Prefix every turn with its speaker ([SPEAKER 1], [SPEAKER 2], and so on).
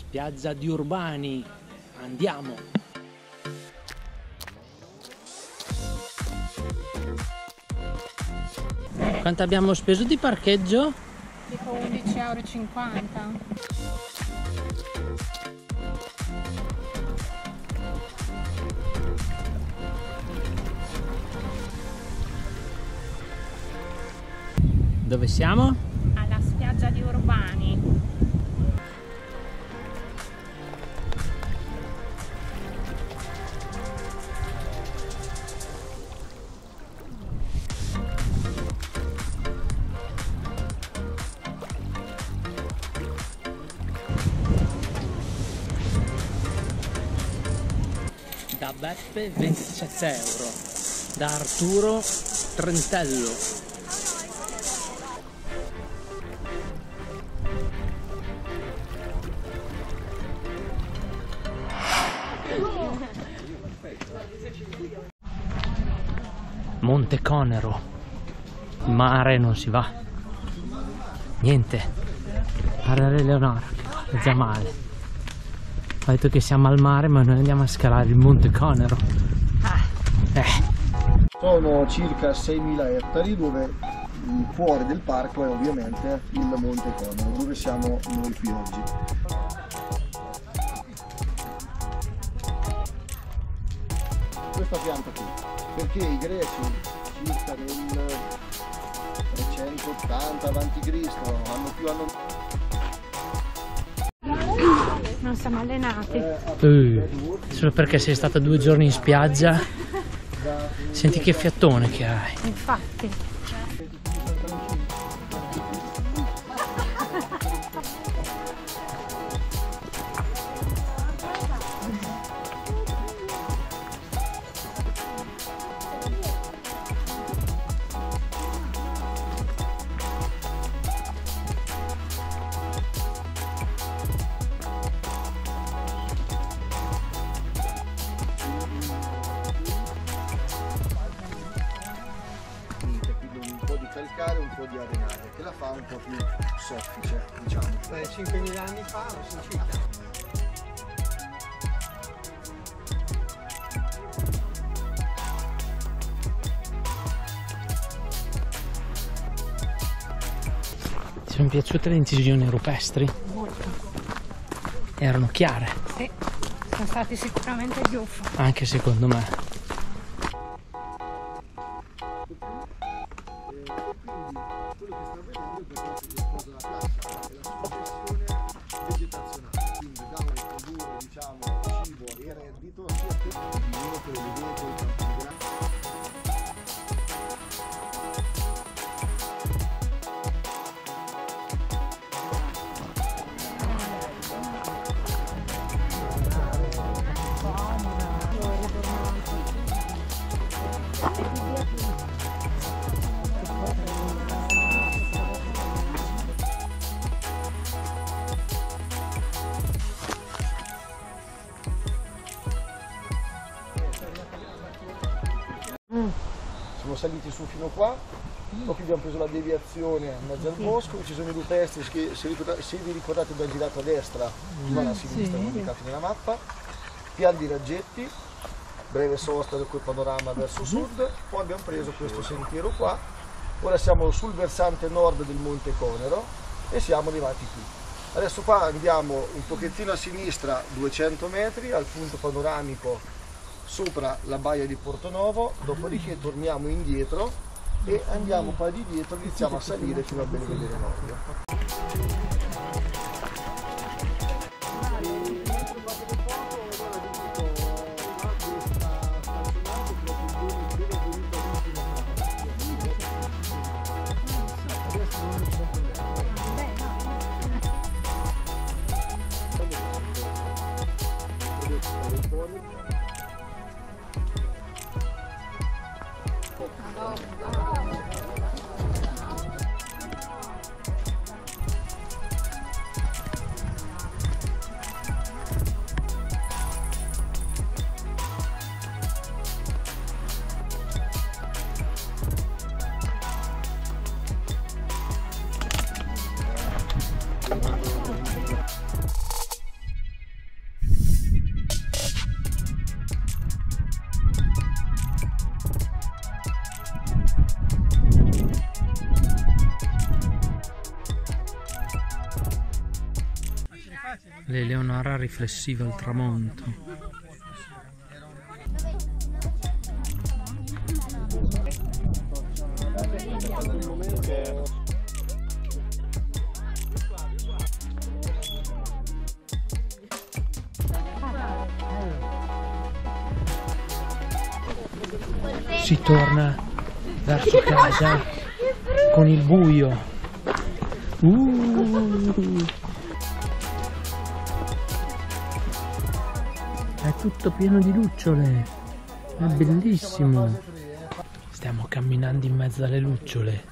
[SPEAKER 1] Spiaggia di Urbani, andiamo! Quanto abbiamo speso di parcheggio?
[SPEAKER 2] Tipo 11,50 €.
[SPEAKER 1] Dove siamo?
[SPEAKER 2] Alla spiaggia di Urbani.
[SPEAKER 1] Da Beppe 27 €, da Arturo trentello. Monte Conero, il mare non si va, niente. Parlare Leonora, è già male. Ha detto che siamo al mare, ma noi andiamo a scalare il Monte Conero.
[SPEAKER 3] Sono circa 6.000 ettari, dove il cuore del parco è ovviamente il Monte Conero, dove siamo noi qui oggi. Questa pianta qui, perché i greci circa nel 380 a.C.
[SPEAKER 2] Non siamo allenati.
[SPEAKER 1] Solo perché sei stata 2 giorni in spiaggia. Senti che fiatone che hai.
[SPEAKER 2] Infatti.
[SPEAKER 3] Un po' di arenale che la fa un po' più soffice, diciamo.
[SPEAKER 4] 5.000 anni fa l'ho sentita.
[SPEAKER 1] Ti sono piaciute le incisioni rupestri?
[SPEAKER 2] Molto.
[SPEAKER 1] Erano chiare.
[SPEAKER 2] Sì, sono stati sicuramente gli UFO.
[SPEAKER 1] Anche secondo me.
[SPEAKER 3] Siamo saliti su fino qua, poi abbiamo preso la deviazione in mezzo al bosco, ci sono i rupestri che se vi ricordate abbiamo girato a destra, ma a sinistra, non indicati nella mappa, pian di raggetti, breve sosta col panorama verso sud, poi abbiamo preso questo sentiero qua, ora siamo sul versante nord del Monte Conero e siamo arrivati qui. Adesso qua andiamo un pochettino a sinistra 200 metri al punto panoramico sopra la baia di Portonovo, dopodiché torniamo indietro e andiamo qua di dietro, iniziamo a salire fino a Belvedere Nord.
[SPEAKER 1] L'Eleonara riflessiva al tramonto. Si torna verso casa con il buio. È tutto pieno di lucciole, è bellissimo. Stiamo camminando in mezzo alle lucciole.